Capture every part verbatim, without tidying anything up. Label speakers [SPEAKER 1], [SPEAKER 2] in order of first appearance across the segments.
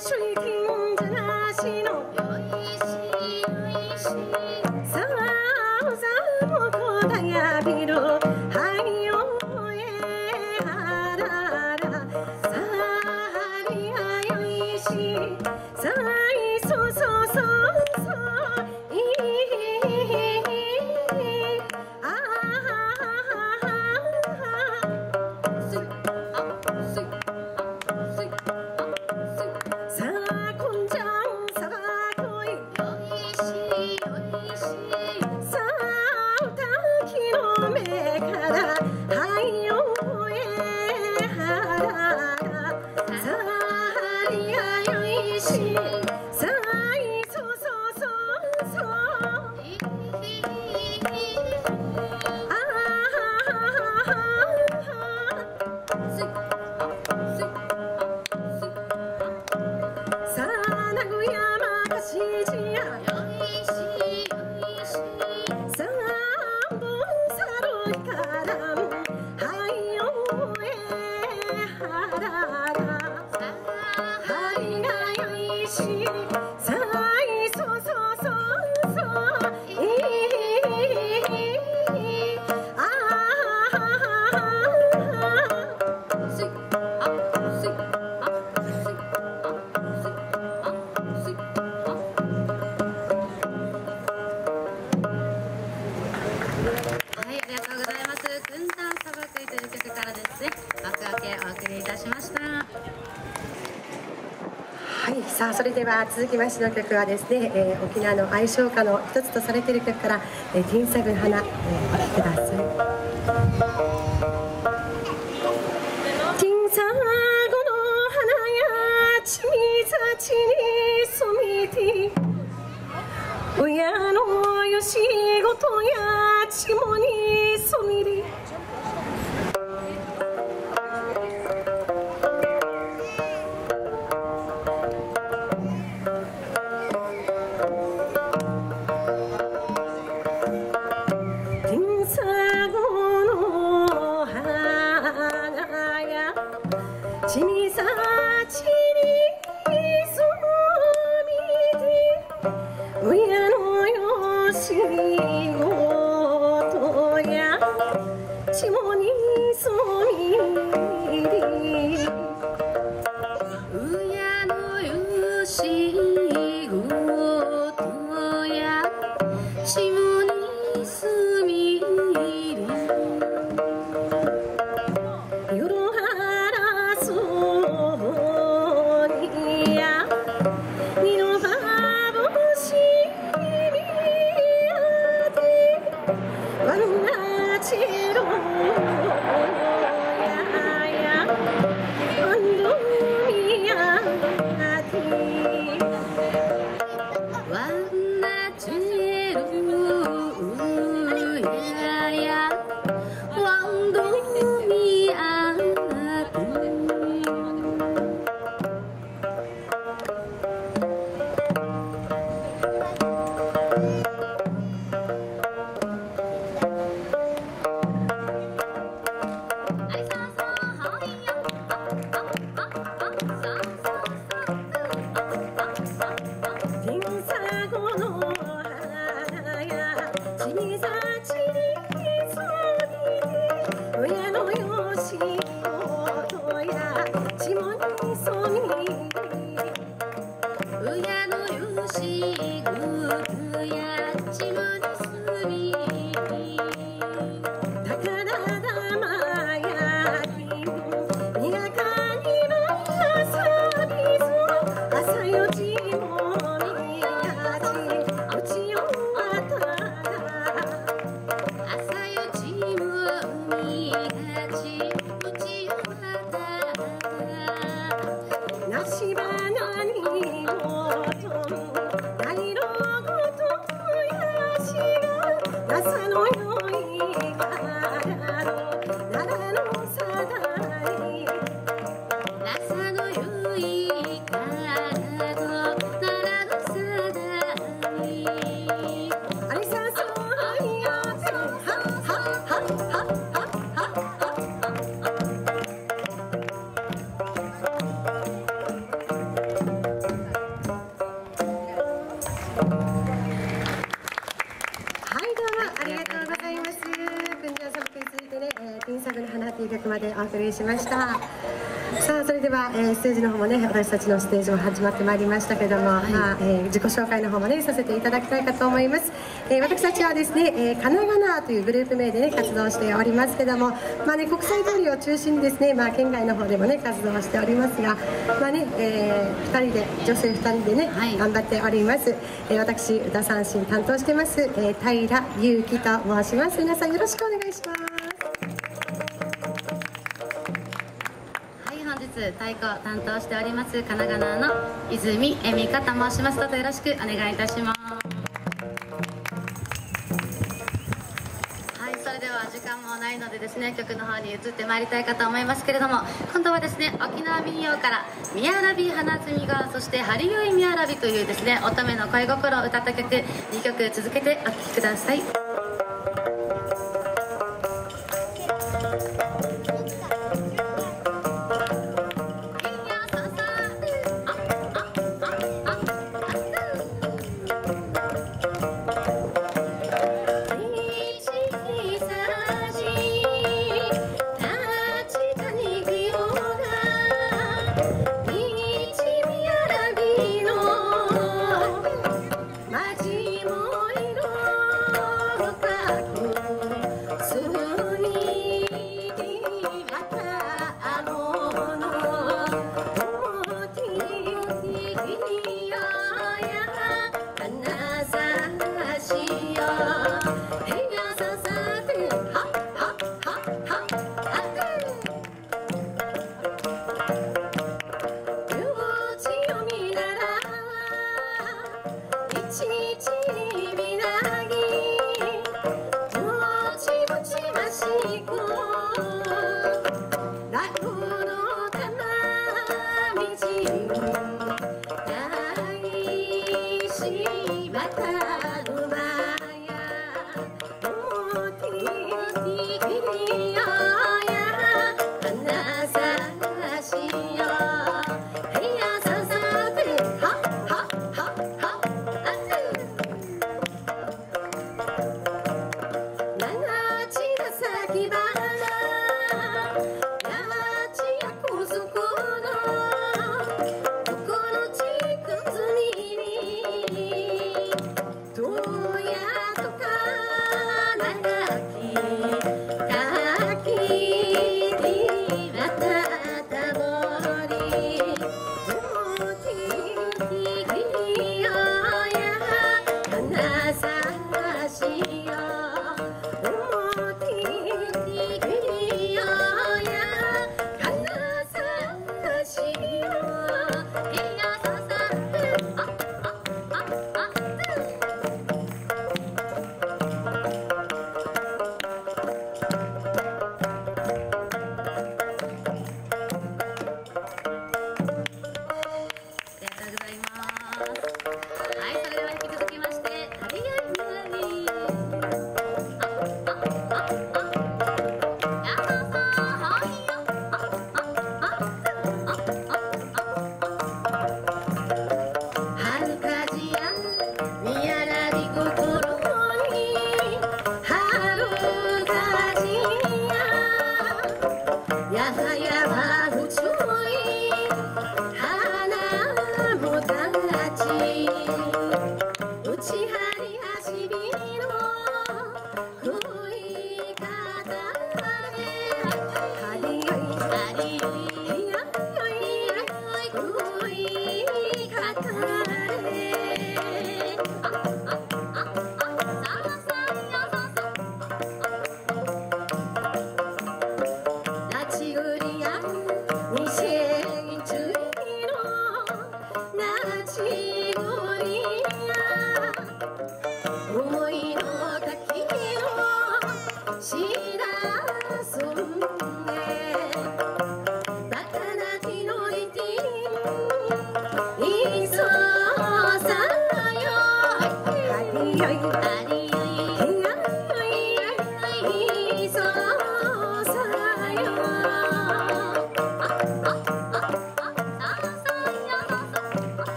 [SPEAKER 1] 水听着那西のさあざもこだやびるはいよえはららさありあよいしさあいそそそそいあさあこんじゃんさばこいよいしいよいしいさあ歌きの目からはいよえはららさありあよいしさあいそそそそあさあ名古屋まかしじやよいしいよいしいさあぼんさろいからんはいよえはららはりがよいしさあいそそそそいあすいあすいあすい
[SPEAKER 2] はい、ありがとうございます。軍団砂漠という曲からですね、幕開けお送りいたしました。
[SPEAKER 1] はい、さあそれでは続きましての曲はですね、えー、沖縄の愛称歌の一つとされている曲から「えー、ティンサグの花」えー、お聴きください。ティンサグの花やちみさちに染みて親のよしごとやちもに染みりちみさちに染みて親のよしごとやちもに染みり
[SPEAKER 2] 親のよしごとやちもにすみり
[SPEAKER 1] よろはらそうにやにのばぼしみやでわんなちろややあんどみやで
[SPEAKER 2] わんなちろややわんどみやで
[SPEAKER 1] 親のよしごとやちもに染みり
[SPEAKER 2] 親のよしごとやちもにすみり
[SPEAKER 1] だからだまやきにがかにばさびず朝よちもみがちうちよわたら
[SPEAKER 2] 朝よちもみがちうちよわた
[SPEAKER 1] なしばなにごとん何のごとやしがなさのよいからのならのさだり
[SPEAKER 2] なさのよいからとならのさだり
[SPEAKER 1] ありさそういやせははははははありがとうございます。くんじゃんさんに続いてね、えー、ピンサグの花という曲までお送りしました。さあそれでは、えー、ステージの方もね、私たちのステージも始まってまいりましたけども、はい、まあえー、自己紹介の方もねさせていただきたいかと思います。えー、私たちはですね、えー、カナガナーというグループ名でね活動しておりますけども、まあね国際通りを中心にですね、まあ県外の方でもね活動しておりますが、まあね、えー、ふたりで女性ふたりでね、はい、頑張っております。えー、私歌三振担当してます、えー、平優希と申します。皆さんよろしくお願いします。
[SPEAKER 2] はい、本日太鼓担当しておりますカナガナの泉恵美香と申します。どうぞよろしくお願いいたします。はい、それでは時間もないのでですね、曲の方に移ってまいりたいかと思いますけれども、今度はですね沖縄民謡から「宮良美花摘が」そして「ハリヨイ宮良美」というですね乙女の恋心を歌った曲にきょく続けてお聴きください。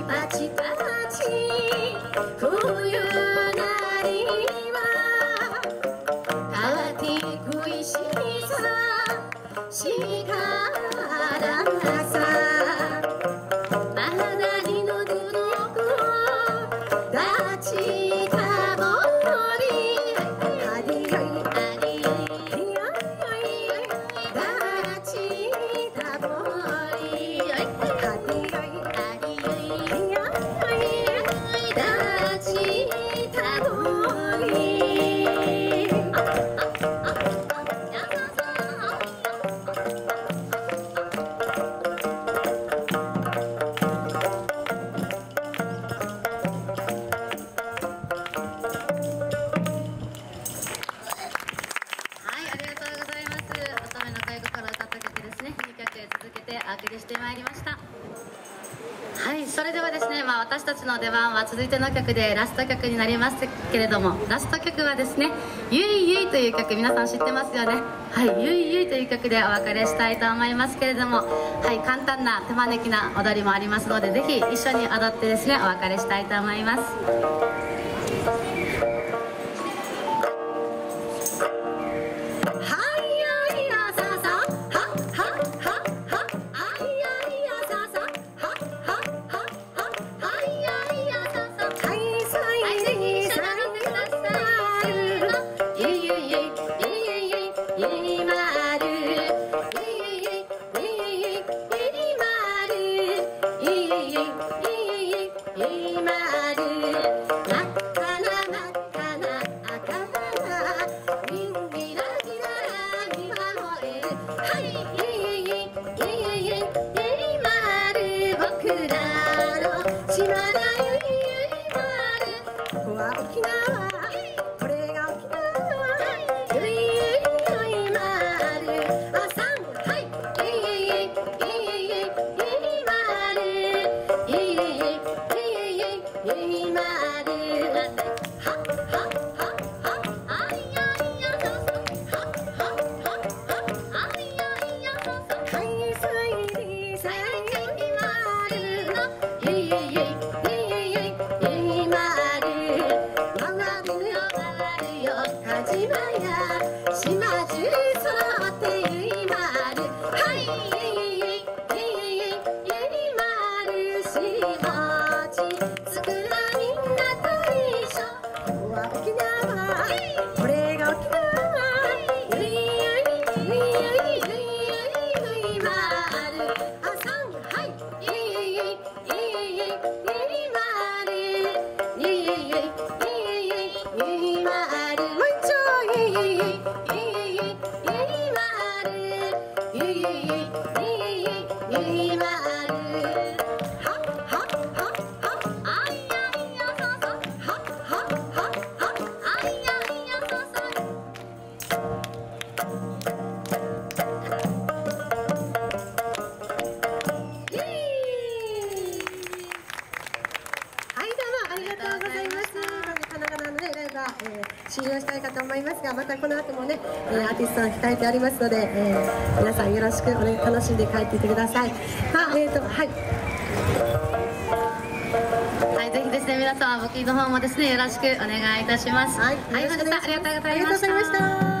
[SPEAKER 1] パチパチ冬なりは変わっていく石さしからなさまだにの努力を立ちたぼりありよいありよいよい立ちたぼりありよいありよいよい立ちたぼり
[SPEAKER 2] お送りしてまいりました。はい、それではですね、まあ、私たちの出番は続いての曲でラスト曲になりますけれども、ラスト曲はですね「ゆいゆい」という曲、皆さん知ってますよね。はい、ゆいゆいという曲でお別れしたいと思いますけれども、はい、簡単な手招きな踊りもありますので、ぜひ一緒に踊ってですねお別れしたいと思います。終了したいかと思いますが、またこの後もね、えー、アーティストさん控えてありますので、えー、皆さんよろしくお、ね、楽しんで帰っていってください。まあ、えーと、はい。 はい、ぜひですね、皆様募金の方もですね、よろしくお願いいたします。
[SPEAKER 1] はい、
[SPEAKER 2] はい、本日はありがとうございました。
[SPEAKER 1] ありがとうございました。